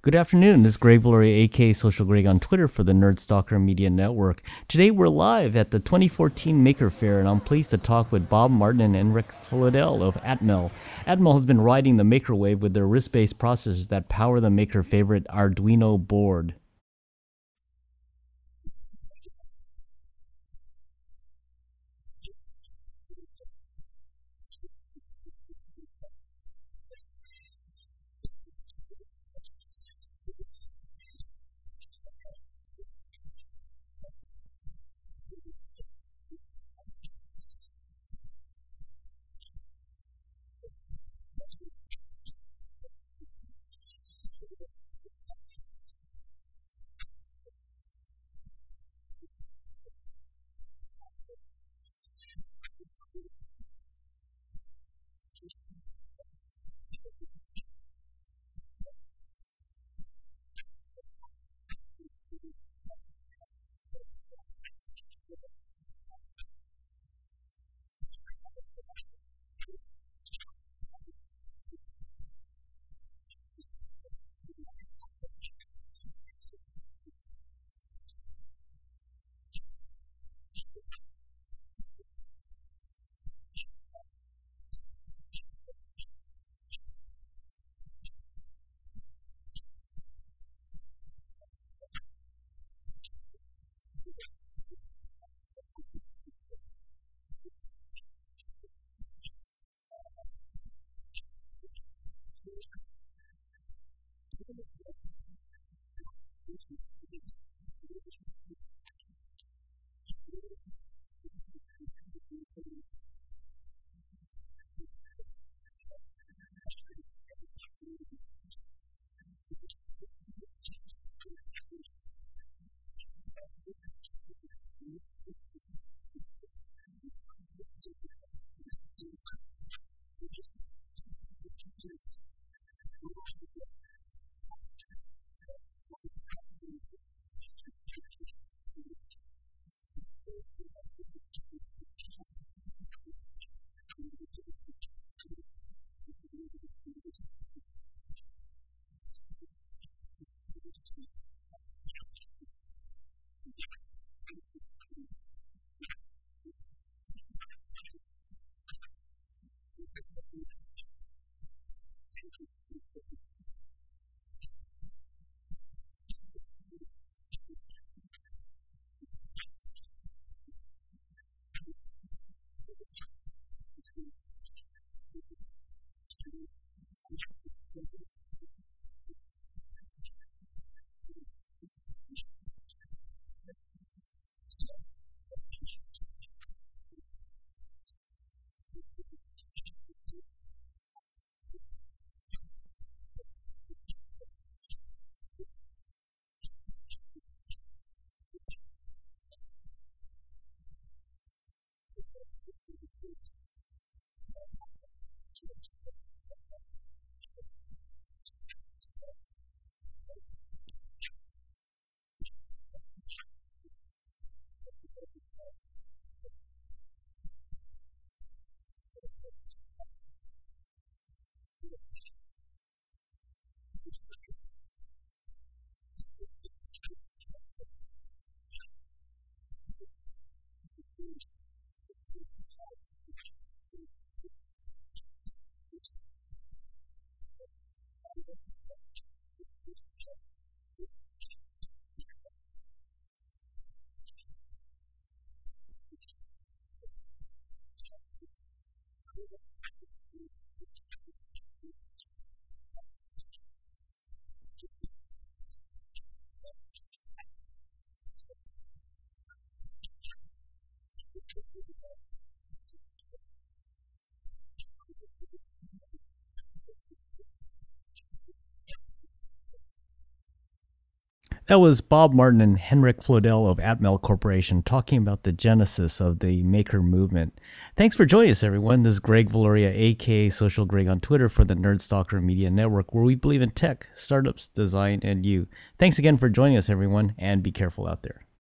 Good afternoon. This is Greg Valoria, aka Social Greg on Twitter for the Nerdstalker Media Network. Today we're live at the 2014 Maker Faire, and I'm pleased to talk with Bob Martin and Henrik Flodell of Atmel. Atmel has been riding the Maker wave with their RISC-based processors that power the Maker favorite Arduino board. That was Bob Martin and Henrik Flodell of Atmel Corporation talking about the genesis of the Maker movement. Thanks for joining us, everyone. This is Greg Valoria, aka Social Greg on Twitter for the Nerdstalker Media Network, where we believe in tech, startups, design, and you. Thanks again for joining us, everyone, and be careful out there.